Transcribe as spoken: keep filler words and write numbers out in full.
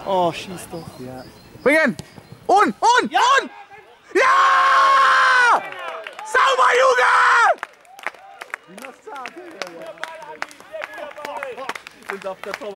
Oh, schieß doch. Ja. Bringen! Und, und, Ja! und! Ja! Sauber, Junge! Sind auf der Top.